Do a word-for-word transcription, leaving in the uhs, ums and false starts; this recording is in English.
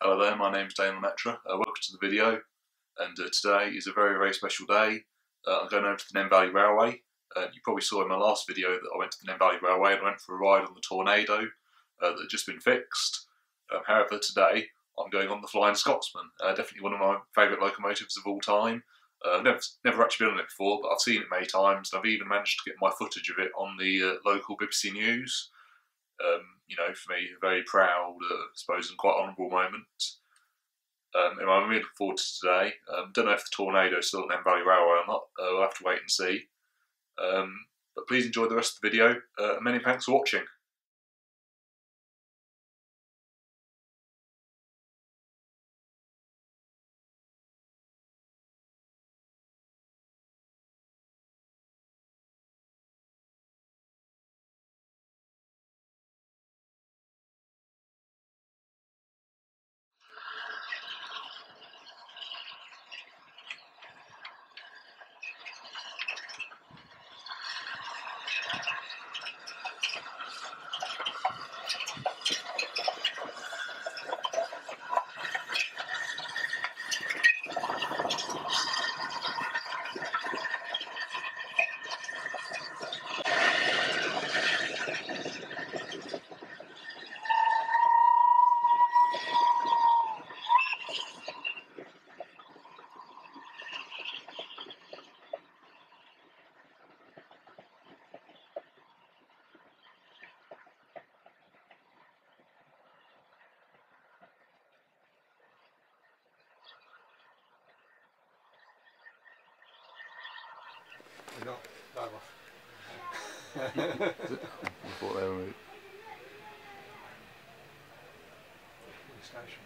Hello there, my name's Dane Lemaitre. Uh, welcome to the video, and uh, today is a very very special day. Uh, I'm going over to the Nene Valley Railway. Uh, you probably saw in my last video that I went to the Nene Valley Railway and I went for a ride on the Tornado uh, that had just been fixed. Um, however, today I'm going on the Flying Scotsman, uh, definitely one of my favourite locomotives of all time. Uh, I've never, never actually been on it before, but I've seen it many times, and I've even managed to get my footage of it on the uh, local B B C News. Um, you know, for me, a very proud, uh, I suppose, and quite honourable moment. Um, and I'm really looking forward to today. Um, don't know if the Tornado is still at Nene Valley Railway or not. Uh, we'll have to wait and see. Um, but please enjoy the rest of the video. Uh, many thanks for watching. You're not that off. Is it? I thought they were... Station.